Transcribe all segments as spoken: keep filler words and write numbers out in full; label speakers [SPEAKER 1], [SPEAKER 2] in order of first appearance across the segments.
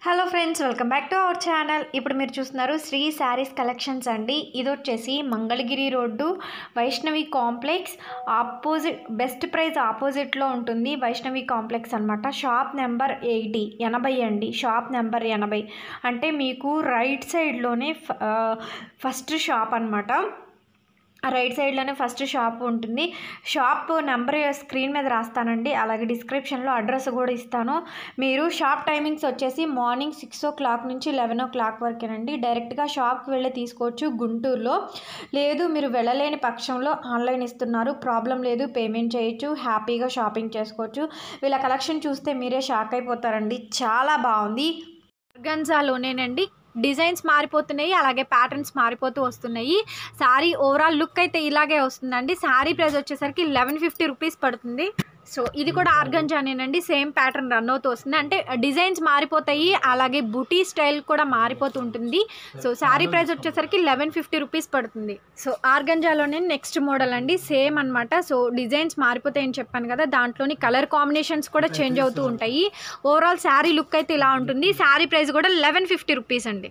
[SPEAKER 1] Hello friends, welcome back to our channel. ఇప్పుడు మీరు చూస్తున్నారు శ్రీ శారీస్ కలెక్షన్స్ అండి. ఇది వచ్చేసి Mangalagiri road Vaishnavi complex opposite, best prize ఆపోజిట్లో ఉంటుంది. వైష్ణవి కాంప్లెక్స్ అనమాట. షాప్ నెంబర్ ఎయిటీ ఎనభై అండి. షాప్ నెంబర్ ఎనభై అంటే మీకు రైట్ సైడ్లోనే ఫస్ట్ షాప్ అనమాట. రైట్ సైడ్లోనే ఫస్ట్ షాప్ ఉంటుంది. షాప్ నెంబర్ స్క్రీన్ మీద రాస్తానండి, అలాగే డిస్క్రిప్షన్లో అడ్రస్ కూడా ఇస్తాను. మీరు షాప్ టైమింగ్స్ వచ్చేసి మార్నింగ్ సిక్స్ ఓ క్లాక్ నుంచి లెవెన్ ఓ క్లాక్ వరకేనండి. డైరెక్ట్గా షాప్కి వెళ్ళి తీసుకోవచ్చు గుంటూరులో. లేదు మీరు వెళ్ళలేని పక్షంలో ఆన్లైన్ ఇస్తున్నారు, ప్రాబ్లం లేదు, పేమెంట్ చేయొచ్చు, హ్యాపీగా షాపింగ్ చేసుకోవచ్చు. వీళ్ళ కలెక్షన్ చూస్తే మీరే షాక్ అయిపోతారండి, చాలా బాగుంది. ఆర్గంజాలోనేనండి. డిజైన్స్ మారిపోతున్నాయి, అలాగే ప్యాటర్న్స్ మారిపోతూ వస్తున్నాయి. శారీ ఓవరాల్ లుక్ అయితే ఇలాగే వస్తుందండి. శారీ ప్రైస్ వచ్చేసరికి లెవెన్ ఫిఫ్టీ రూపీస్ పడుతుంది. సో ఇది కూడా ఆర్గంజానేనండి. సేమ్ ప్యాటర్న్ రన్ అవుతూ వస్తుంది. అంటే డిజైన్స్ మారిపోతాయి, అలాగే బుటీ స్టైల్ కూడా మారిపోతూ ఉంటుంది. సో శారీ ప్రైస్ వచ్చేసరికి లెవెన్ ఫిఫ్టీ రూపీస్ పడుతుంది. సో ఆర్గంజాలోనే నెక్స్ట్ మోడల్ అండి. సేమ్ అనమాట. సో డిజైన్స్ మారిపోతాయని చెప్పాను కదా, దాంట్లోని కలర్ కాంబినేషన్స్ కూడా చేంజ్ అవుతూ ఉంటాయి. ఓవరాల్ శారీ లుక్ అయితే ఇలా ఉంటుంది. శారీ ప్రైస్ కూడా లెవెన్ ఫిఫ్టీ రూపీస్ అండి.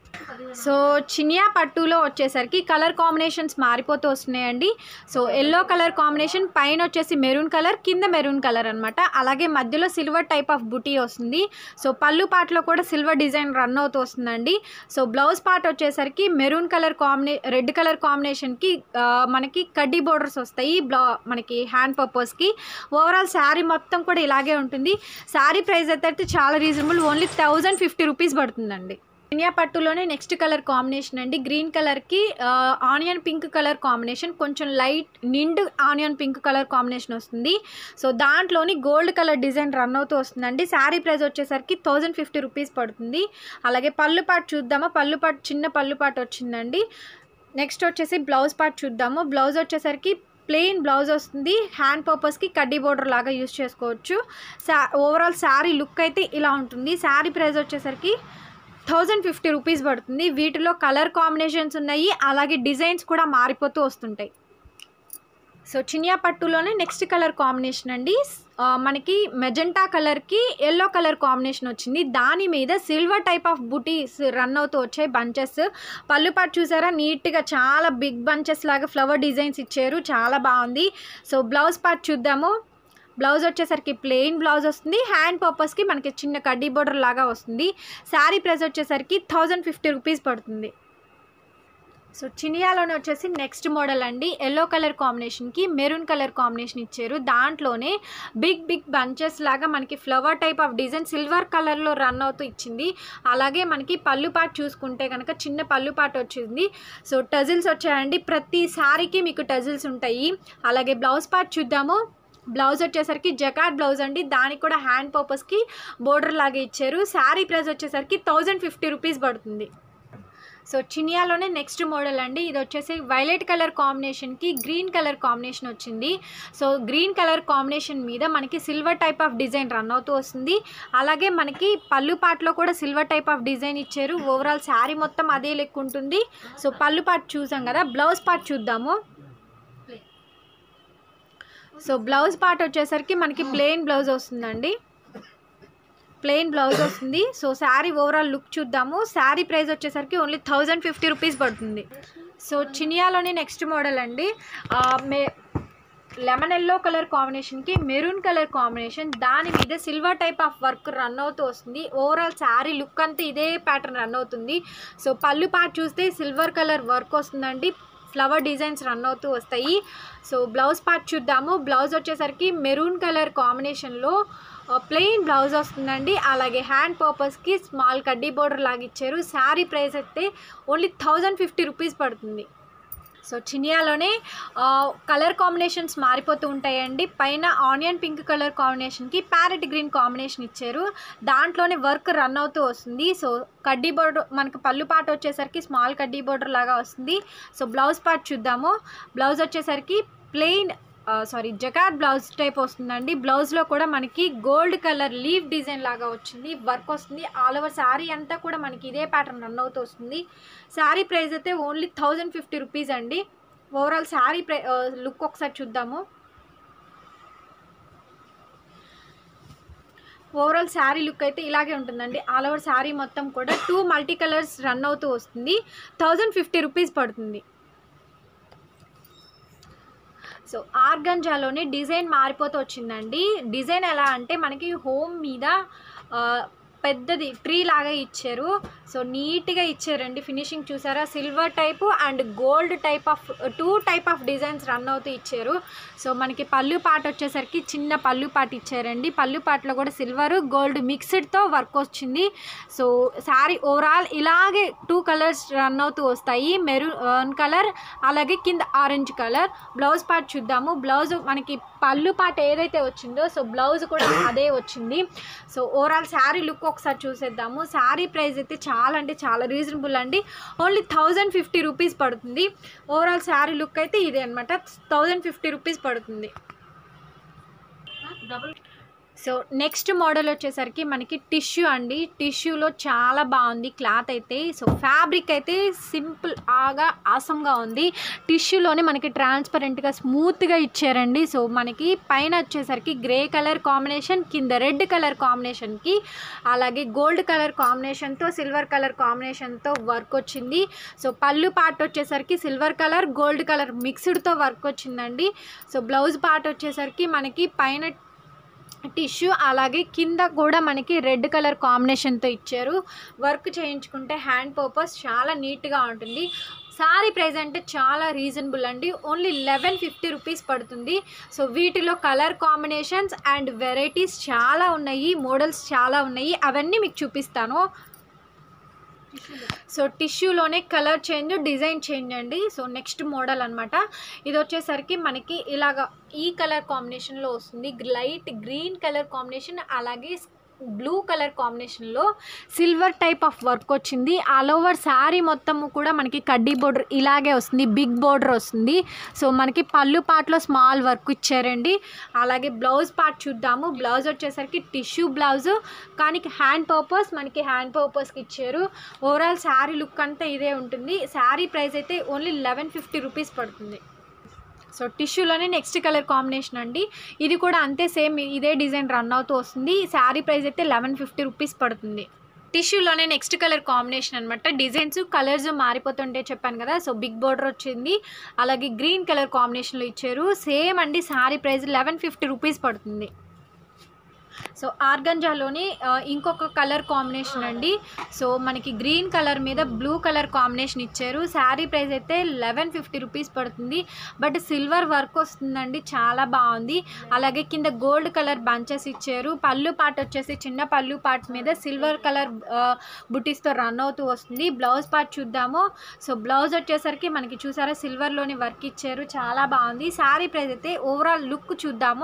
[SPEAKER 1] సో చినియా పట్టులో వచ్చేసరికి కలర్ కాంబినేషన్స్ మారిపోతూ వస్తున్నాయండి. సో ఎల్లో కలర్ కాంబినేషన్, పైన వచ్చేసి మెరూన్ కలర్, కింద మెరూన్ కలర్ అనమాట. అలాగే మధ్యలో సిల్వర్ టైప్ ఆఫ్ బుటీ వస్తుంది. సో పళ్ళు పార్ట్లో కూడా సిల్వర్ డిజైన్ రన్ అవుతూ వస్తుందండి. సో బ్లౌజ్ పార్ట్ వచ్చేసరికి మెరూన్ కలర్ కాంబినే రెడ్ కలర్ కాంబినేషన్కి మనకి కడ్డీ బోర్డర్స్ వస్తాయి బ్లౌ మనకి హ్యాండ్ పర్పస్కి. ఓవరాల్ శారీ మొత్తం కూడా ఇలాగే ఉంటుంది. శారీ ప్రైస్ అయితే చాలా reasonable, only thousand fifty rupees పడుతుందండి. చినియా పట్టులోనే నెక్స్ట్ కలర్ కాంబినేషన్ అండి. గ్రీన్ కలర్కి ఆనియన్ పింక్ కలర్ కాంబినేషన్, కొంచెం లైట్ నిండు ఆనియన్ పింక్ కలర్ కాంబినేషన్ వస్తుంది. సో దాంట్లోని గోల్డ్ కలర్ డిజైన్ రన్ అవుతూ వస్తుందండి. శారీ ప్రైస్ వచ్చేసరికి థౌజండ్ ఫిఫ్టీ రూపీస్ పడుతుంది. అలాగే పళ్ళు పాటు చూద్దామా. పళ్ళు పాటు చిన్న పళ్ళు పాటు వచ్చిందండి. నెక్స్ట్ వచ్చేసి బ్లౌజ్ పార్ట్ చూద్దాము. బ్లౌజ్ వచ్చేసరికి ప్లెయిన్ బ్లౌజ్ వస్తుంది. హ్యాండ్ పర్పస్కి కడ్డీ బోర్డర్ లాగా యూజ్ చేసుకోవచ్చు. సా ఓవరాల్ శారీ లుక్ అయితే ఇలా ఉంటుంది. శారీ ప్రైస్ వచ్చేసరికి థౌజండ్ ఫిఫ్టీ రూపీస్ పడుతుంది. వీటిలో కలర్ కాంబినేషన్స్ ఉన్నాయి, అలాగే డిజైన్స్ కూడా మారిపోతూ వస్తుంటాయి. సో చినియా పట్టులోనే నెక్స్ట్ కలర్ కాంబినేషన్ అండి. మనకి మెజెంటా కలర్కి ఎల్లో కలర్ కాంబినేషన్ వచ్చింది. దాని మీద సిల్వర్ టైప్ ఆఫ్ బుటీస్ రన్ అవుతూ వచ్చాయి బంచెస్. పళ్ళు పాటు చూసారా, నీట్గా చాలా బిగ్ బంచెస్ లాగా ఫ్లవర్ డిజైన్స్ ఇచ్చారు, చాలా బాగుంది. సో బ్లౌజ్ పార్ట్ చూద్దాము. బ్లౌజ్ వచ్చేసరికి ప్లెయిన్ బ్లౌజ్ వస్తుంది. హ్యాండ్ పర్పస్కి మనకి చిన్న కడ్డీ బోర్డర్ లాగా వస్తుంది. శారీ ప్రైస్ వచ్చేసరికి థౌజండ్ ఫిఫ్టీ రూపీస్ పడుతుంది. సో చినియాలోనే వచ్చేసి నెక్స్ట్ మోడల్ అండి. ఎల్లో కలర్ కాంబినేషన్కి మెరూన్ కలర్ కాంబినేషన్ ఇచ్చారు. దాంట్లోనే బిగ్ బిగ్ బంచెస్ లాగా మనకి flower type of design silver కలర్లో రన్ అవుతూ ఇచ్చింది. అలాగే మనకి పళ్ళు పాటు చూసుకుంటే కనుక చిన్న పళ్ళు పాటు వచ్చింది. సో టజిల్స్ వచ్చాయండి. ప్రతి శారీకి మీకు టజిల్స్ ఉంటాయి. అలాగే బ్లౌజ్ పార్ట్ చూద్దాము. బ్లౌజ్ వచ్చేసరికి జకార్డ్ బ్లౌజ్ అండి. దానికి కూడా హ్యాండ్ పర్పస్కి బోర్డర్ లాగా ఇచ్చారు. శారీ ప్రైస్ వచ్చేసరికి థౌజండ్ ఫిఫ్టీ రూపీస్ పడుతుంది. సో చినియాలోనే నెక్స్ట్ మోడల్ అండి. ఇది వచ్చేసి వైలెట్ కలర్ కాంబినేషన్కి గ్రీన్ కలర్ కాంబినేషన్ వచ్చింది. సో గ్రీన్ కలర్ కాంబినేషన్ మీద మనకి silver type of design run అవుతూ వస్తుంది. అలాగే మనకి పళ్ళు పార్ట్లో కూడా సిల్వర్ టైప్ ఆఫ్ డిజైన్ ఇచ్చారు. ఓవరాల్ శారీ మొత్తం అదే లెక్క ఉంటుంది. సో పళ్ళు పార్ట్ చూసాం కదా, బ్లౌజ్ పార్ట్ చూద్దాము. సో బ్లౌజ్ పార్ట్ వచ్చేసరికి మనకి ప్లెయిన్ బ్లౌజ్ వస్తుందండి. ప్లెయిన్ బ్లౌజ్ వస్తుంది. సో శారీ ఓవరాల్ లుక్ చూద్దాము. శారీ ప్రైస్ వచ్చేసరికి ఓన్లీ థౌజండ్ ఫిఫ్టీ రూపీస్ పడుతుంది. సో చినియాలోని నెక్స్ట్ మోడల్ అండి. మే లెమన్ ఎల్లో కలర్ కాంబినేషన్కి మెరూన్ కలర్ కాంబినేషన్, దాని మీద silver type of work run అవుతూ వస్తుంది. ఓవరాల్ శారీ లుక్ అంతా ఇదే ప్యాటర్న్ రన్ అవుతుంది. సో పళ్ళు పార్ట్ చూస్తే సిల్వర్ కలర్ వర్క్ వస్తుందండి. ఫ్లవర్ డిజైన్స్ రన్ అవుతూ వస్తాయి. సో బ్లౌజ్ పార్ట్ చూద్దాము. బ్లౌజ్ వచ్చేసరికి మెరూన్ కలర్ కాంబినేషన్లో ప్లెయిన్ బ్లౌజ్ వస్తుందండి. అలాగే హ్యాండ్ పర్పస్కి స్మాల్ కడ్డీ బోర్డర్ లాగా ఇచ్చారు. శారీ ప్రైస్ అయితే ఓన్లీ థౌజండ్ ఫిఫ్టీ రూపీస్ పడుతుంది. సో చినియాలోనే కలర్ కాంబినేషన్స్ మారిపోతూ ఉంటాయండి. పైన ఆనియన్ పింక్ కలర్ కాంబినేషన్కి ప్యారెట్ గ్రీన్ కాంబినేషన్ ఇచ్చారు. దాంట్లోనే వర్క్ రన్ అవుతూ వస్తుంది. సో కడ్డీ బోర్డర్ మనకి పళ్ళు పార్ట్ వచ్చేసరికి స్మాల్ కడ్డీ బోర్డర్ లాగా వస్తుంది. సో బ్లౌజ్ పార్ట్ చూద్దాము. బ్లౌజ్ వచ్చేసరికి plain sari jacquard blouse type వస్తుందండి. బ్లౌజ్లో కూడా మనకి గోల్డ్ కలర్ లీఫ్ డిజైన్ లాగా వచ్చింది, వర్క్ వస్తుంది. ఆల్ ఓవర్ శారీ అంతా కూడా మనకి ఇదే ప్యాటర్న్ రన్ అవుతూ వస్తుంది. శారీ ప్రైస్ అయితే ఓన్లీ థౌజండ్ ఫిఫ్టీ రూపీస్ అండి. ఓవరాల్ శారీ ప్రై లుక్ ఒకసారి చూద్దాము. ఓవరాల్ శారీ లుక్ అయితే ఇలాగే ఉంటుందండి. ఆల్ ఓవర్ శారీ మొత్తం కూడా టూ మల్టీ కలర్స్ రన్ అవుతూ వస్తుంది. థౌజండ్ ఫిఫ్టీ రూపీస్ పడుతుంది. సో ఆర్గంజాలోనే డిజైన్ మారిపోతూ వచ్చిందండి. డిజైన్ ఎలా అంటే మనకి హోమ్ మీద పెద్దది ట్రీ లాగా ఇచ్చారు. సో నీట్గా ఇచ్చారండి. ఫినిషింగ్ చూసారా, silver type and gold type of two type of designs run అవుతూ ఇచ్చారు. సో మనకి పళ్ళు పాట వచ్చేసరికి చిన్న పళ్ళు పాట ఇచ్చారండి. పళ్ళు పాటలో కూడా సిల్వర్ గోల్డ్ మిక్స్డ్తో వర్క్ వచ్చింది. సో శారీ ఓవరాల్ ఇలాగే టూ కలర్స్ రన్ అవుతూ వస్తాయి, మెరూన్ కలర్ అలాగే కింద ఆరెంజ్ కలర్. బ్లౌజ్ పార్ట్ చూద్దాము. బ్లౌజ్ మనకి పళ్ళు పాట ఏదైతే వచ్చిందో సో బ్లౌజ్ కూడా అదే వచ్చింది. సో ఓవరాల్ శారీ లుక్ ఒకసారి చూసేద్దాము. శారీ ప్రైస్ అయితే చాలా అంటే చాలా రీజనబుల్ అండి. ఓన్లీ థౌజండ్ ఫిఫ్టీ రూపీస్ పడుతుంది. ఓవరాల్ శారీ లుక్ అయితే ఇదే అనమాట, థౌజండ్ ఫిఫ్టీ రూపీస్ పడుతుంది. డబుల్ సో నెక్స్ట్ మోడల్ వచ్చేసరికి మనకి టిష్యూ అండి. టిష్యూలో చాలా బాగుంది క్లాత్ అయితే. సో ఫ్యాబ్రిక్ అయితే సింపుల్ ఆగా ఆసంగా ఉంది. టిష్యూలోనే మనకి ట్రాన్స్పరెంట్గా స్మూత్గా ఇచ్చారండి. సో మనకి పైన వచ్చేసరికి గ్రే కలర్ కాంబినేషన్, కింద రెడ్ కలర్ కాంబినేషన్కి అలాగే గోల్డ్ కలర్ కాంబినేషన్తో సిల్వర్ కలర్ కాంబినేషన్తో వర్క్ వచ్చింది. సో పళ్ళు పార్ట్ వచ్చేసరికి సిల్వర్ కలర్ గోల్డ్ కలర్ మిక్స్డ్తో వర్క్ వచ్చిందండి. సో బ్లౌజ్ పార్ట్ వచ్చేసరికి మనకి పైన టిష్యూ అలాగే కింద కూడా మనకి రెడ్ కలర్ కాంబినేషన్తో ఇచ్చారు. వర్క్ చేయించుకుంటే హ్యాండ్ పర్పస్ చాలా నీట్గా ఉంటుంది. సారీ ప్రైస్ అంటే చాలా రీజనబుల్ అండి. ఓన్లీ లెవెన్ ఫిఫ్టీ రూపీస్ పడుతుంది. సో వీటిలో కలర్ కాంబినేషన్స్ అండ్ వెరైటీస్ చాలా ఉన్నాయి, మోడల్స్ చాలా ఉన్నాయి, అవన్నీ మీకు చూపిస్తాను. సో టిష్యూలోనే కలర్ చేంజ్, డిజైన్ చేంజ్ అండి. సో నెక్స్ట్ మోడల్ అనమాట. ఇది వచ్చేసరికి మనకి ఇలాగా ఈ కలర్ కాంబినేషన్లో వస్తుంది. లైట్ గ్రీన్ కలర్ కాంబినేషన్ అలాగే బ్లూ కలర్ కాంబినేషన్లో సిల్వర్ టైప్ ఆఫ్ వర్క్ వచ్చింది. ఆల్ ఓవర్ శారీ మొత్తము కూడా మనకి కడ్డీ బోర్డర్ ఇలాగే వస్తుంది, బిగ్ బోర్డర్ వస్తుంది. సో మనకి పళ్ళు పార్ట్లో స్మాల్ వర్క్ ఇచ్చారండి. అలాగే బ్లౌజ్ పార్ట్ చూద్దాము. బ్లౌజ్ వచ్చేసరికి టిష్యూ బ్లౌజు కానీ హ్యాండ్ పర్పస్ మనకి హ్యాండ్ పర్పస్కి ఇచ్చారు. ఓవరాల్ శారీ లుక్ అంతా ఇదే ఉంటుంది. శారీ ప్రైస్ అయితే ఓన్లీ లెవెన్ ఫిఫ్టీ రూపీస్ పడుతుంది. సో టిష్యూలోనే నెక్స్ట్ కలర్ కాంబినేషన్ అండి. ఇది కూడా అంతే సేమ్ ఇదే డిజైన్ రన్ అవుతూ వస్తుంది. శారీ ప్రైస్ అయితే లెవెన్ ఫిఫ్టీ రూపీస్ పడుతుంది. టిష్యూలోనే నెక్స్ట్ కలర్ కాంబినేషన్ అనమాట. డిజైన్స్ కలర్స్ మారిపోతుంటే చెప్పాను కదా. సో బిగ్ బోర్డర్ వచ్చింది అలాగే గ్రీన్ కలర్ కాంబినేషన్లో ఇచ్చారు. సేమ్ అండి, sari price eleven fifty rupees పడుతుంది. సో ఆర్గంజాలోని ఇంకొక కలర్ కాంబినేషన్ అండి. సో మనకి గ్రీన్ కలర్ మీద బ్లూ కలర్ కాంబినేషన్ ఇచ్చారు. శారీ ప్రైస్ అయితే లెవెన్ ఫిఫ్టీ రూపీస్ పడుతుంది. బట్ సిల్వర్ వర్క్ వస్తుందండి, చాలా బాగుంది. అలాగే కింద గోల్డ్ కలర్ బంచెస్ ఇచ్చారు. పళ్ళు పార్ట్ వచ్చేసి చిన్న పళ్ళు పార్ట్ మీద సిల్వర్ కలర్ బుటీస్తో రన్ అవుతూ వస్తుంది. బ్లౌజ్ పార్ట్ చూద్దాము. సో బ్లౌజ్ వచ్చేసరికి మనకి చూసారా సిల్వర్లోని వర్క్ ఇచ్చారు, చాలా బాగుంది. శారీ ప్రైస్ అయితే ఓవరాల్ లుక్ చూద్దాము.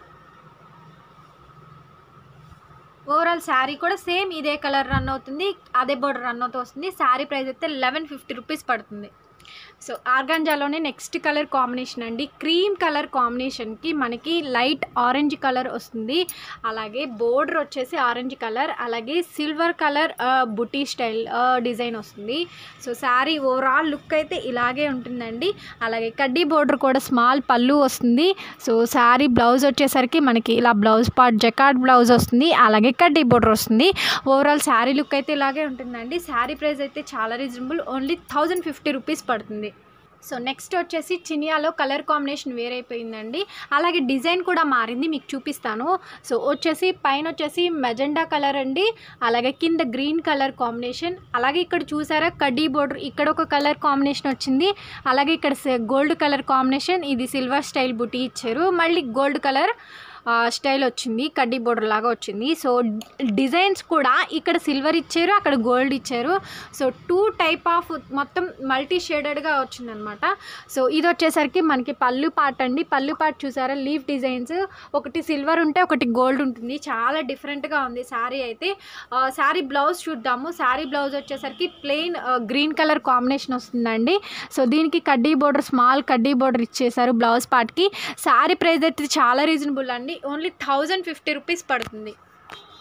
[SPEAKER 1] ఓవరాల్ శారీ కూడా సేమ్ ఇదే కలర్ రన్ అవుతుంది, అదే బోర్డర్ రన్ అవుతూ వస్తుంది. శారీ ప్రైస్ అయితే లెవెన్ ఫిఫ్టీ రూపీస్ పడుతుంది. సో ఆర్గాంజాలోనే నెక్స్ట్ కలర్ కాంబినేషన్ అండి. క్రీమ్ కలర్ కాంబినేషన్కి మనకి లైట్ ఆరెంజ్ కలర్ వస్తుంది. అలాగే బోర్డర్ వచ్చేసి ఆరెంజ్ కలర్ అలాగే సిల్వర్ కలర్ బుటీ స్టైల్ డిజైన్ వస్తుంది. సో శారీ ఓవరాల్ లుక్ అయితే ఇలాగే ఉంటుందండి. అలాగే కడ్డీ బోర్డర్ కూడా స్మాల్ పళ్ళు వస్తుంది. సో శారీ బ్లౌజ్ వచ్చేసరికి మనకి ఇలా బ్లౌజ్ పార్ట్ జకార్డ్ బ్లౌజ్ వస్తుంది అలాగే కడ్డీ బోర్డర్ వస్తుంది. ఓవరాల్ శారీ లుక్ అయితే ఇలాగే ఉంటుందండి. శారీ ప్రైస్ అయితే చాలా reasonable, only thousand fifty rupees పడుతుంది. సో నెక్స్ట్ వచ్చేసి చినియాలో కలర్ కాంబినేషన్ వేరైపోయిందండి. అలాగే డిజైన్ కూడా మారింది, మీకు చూపిస్తాను. సో వచ్చేసి పైన వచ్చేసి మెజెండా కలర్ అండి, అలాగే కింద గ్రీన్ కలర్ కాంబినేషన్. అలాగే ఇక్కడ చూసారా కడ్డీ బోర్డర్, ఇక్కడ ఒక కలర్ కాంబినేషన్ వచ్చింది. అలాగే ఇక్కడ గోల్డ్ కలర్ కాంబినేషన్, ఇది సిల్వర్ స్టైల్ బుటీ ఇచ్చారు. మళ్ళీ గోల్డ్ కలర్ స్టైల్ వచ్చింది, కడ్డీ బోర్డర్ లాగా వచ్చింది. సో డిజైన్స్ కూడా ఇక్కడ సిల్వర్ ఇచ్చారు, అక్కడ గోల్డ్ ఇచ్చారు. సో టూ టైప్ ఆఫ్ మొత్తం మల్టీ షేడెడ్గా వచ్చిందనమాట. సో ఇది వచ్చేసరికి మనకి పళ్ళు పార్ట్ అండి. పళ్ళు పార్ట్ చూసారా లీఫ్ డిజైన్స్, ఒకటి సిల్వర్ ఉంటే ఒకటి గోల్డ్ ఉంటుంది, చాలా డిఫరెంట్గా ఉంది శారీ అయితే. శారీ బ్లౌజ్ చూద్దాము. శారీ బ్లౌజ్ వచ్చేసరికి ప్లెయిన్ గ్రీన్ కలర్ కాంబినేషన్ వస్తుందండి. సో దీనికి కడ్డీ బోర్డర్ స్మాల్ కడ్డీ బోర్డర్ ఇచ్చేసారు బ్లౌజ్ పార్ట్కి. శారీ ప్రైస్ అయితే చాలా రీజనబుల్ అండి, ఓన్లీ థౌజండ్ ఫిఫ్టీ రూపీస్ పడుతుంది.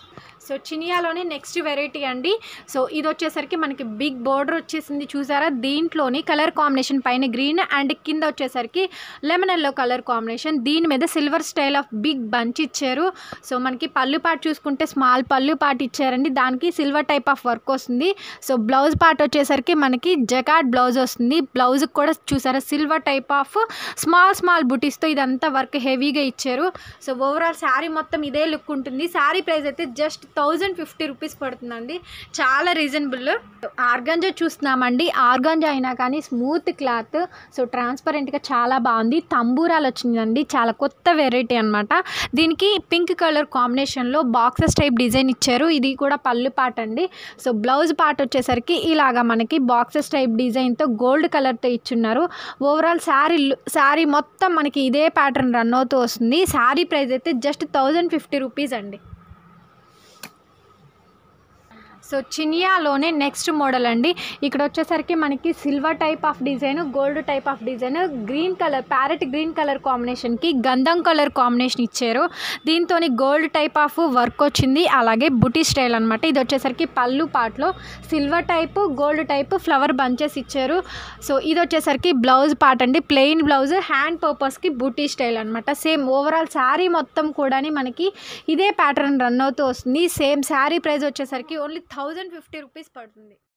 [SPEAKER 1] సో చినియాలోనే నెక్స్ట్ వెరైటీ అండి. సో ఇది వచ్చేసరికి మనకి బిగ్ బోర్డర్ వచ్చేసింది చూసారా, దీంట్లోని కలర్ కాంబినేషన్ పైన గ్రీన్ అండ్ కింద వచ్చేసరికి లెమన్ ఎల్లో కలర్ కాంబినేషన్, దీని మీద silver style of big bunch ఇచ్చారు. సో మనకి పళ్ళు పార్ట్ చూసుకుంటే స్మాల్ పళ్ళు పార్ట్ ఇచ్చారండి, దానికి సిల్వర్ టైప్ ఆఫ్ వర్క్ వస్తుంది. సో బ్లౌజ్ పార్ట్ వచ్చేసరికి మనకి జకార్డ్ బ్లౌజ్ వస్తుంది, బ్లౌజ్కి కూడా చూసారా silver type of small small బుటీస్తో ఇదంతా వర్క్ హెవీగా ఇచ్చారు. సో ఓవరాల్ శారీ మొత్తం ఇదే లుక్ ఉంటుంది. శారీ ప్రైస్ అయితే జస్ట్ థౌజండ్ ఫిఫ్టీ రూపీస్ పడుతుందండి, చాలా రీజనబుల్. ఆర్గాంజా చూస్తున్నామండి, ఆర్గాంజా అయినా కానీ స్మూత్ క్లాత్, సో ట్రాన్స్పరెంట్గా చాలా బాగుంది. తంబూరాలు వచ్చిందండి, చాలా కొత్త వెరైటీ అనమాట. దీనికి పింక్ కలర్ కాంబినేషన్లో బాక్సెస్ టైప్ డిజైన్ ఇచ్చారు, ఇది కూడా పళ్ళు పార్ట్ అండి. సో బ్లౌజ్ పార్ట్ వచ్చేసరికి ఇలాగా మనకి బాక్సెస్ టైప్ డిజైన్తో గోల్డ్ కలర్తో ఇచ్చున్నారు. ఓవరాల్ శారీ శారీ మొత్తం మనకి ఇదే ప్యాటర్న్ రన్ అవుతూ వస్తుంది. శారీ ప్రైస్ అయితే జస్ట్ థౌజండ్ ఫిఫ్టీ రూపీస్ అండి. సో చినియాలోనే నెక్స్ట్ మోడల్ అండి. ఇక్కడ వచ్చేసరికి మనకి silver type of design, gold type of design, green colour parrot green colour కాంబినేషన్కి గంధం కలర్ కాంబినేషన్ ఇచ్చారు. దీంతో గోల్డ్ టైప్ ఆఫ్ వర్క్ వచ్చింది, అలాగే బుటీ స్టైల్ అనమాట. ఇది వచ్చేసరికి పళ్ళు పార్ట్లో silver type gold type flower bunches ఇచ్చారు. సో ఇది వచ్చేసరికి బ్లౌజ్ పార్ట్ అండి, ప్లెయిన్ బ్లౌజ్, హ్యాండ్ పర్పస్కి బుటీ స్టైల్ అనమాట. సేమ్ ఓవరాల్ శారీ మొత్తం కూడా మనకి ఇదే ప్యాటర్న్ రన్ అవుతూ వస్తుంది. సేమ్ శారీ ప్రైస్ వచ్చేసరికి ఓన్లీ థౌజండ్ ఫిఫ్టీ రూపీస్ పడుతుంది.